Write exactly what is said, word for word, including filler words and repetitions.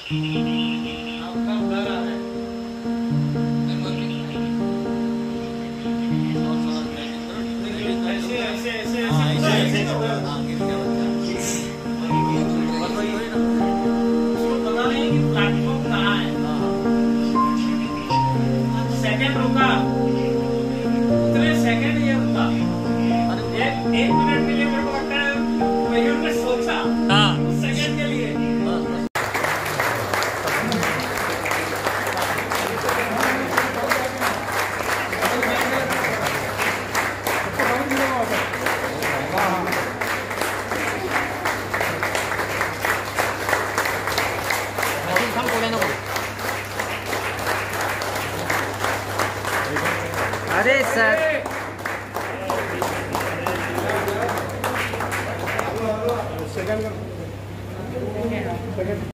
Second रुका, उतने second ये रुका, एक एक मिनट के लिए मेरे को लगता है मयूर ने सोचा, हाँ सेकंड के लिए। अरे सर सेकंड